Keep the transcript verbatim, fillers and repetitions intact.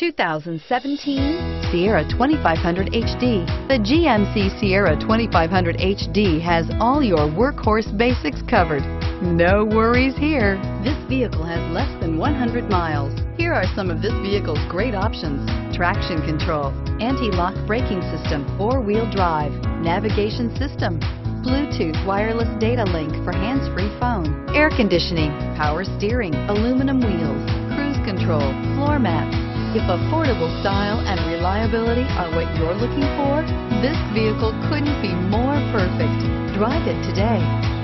two thousand seventeen Sierra twenty-five hundred H D. The G M C Sierra twenty-five hundred H D has all your workhorse basics covered. No worries here. This vehicle has less than one hundred miles. Here are some of this vehicle's great options: traction control, anti-lock braking system, four-wheel drive, navigation system, Bluetooth wireless data link for hands-free phone, air conditioning, power steering, aluminum wheels, cruise control, floor mats. If affordable style and reliability are what you're looking for, this vehicle couldn't be more perfect. Drive it today.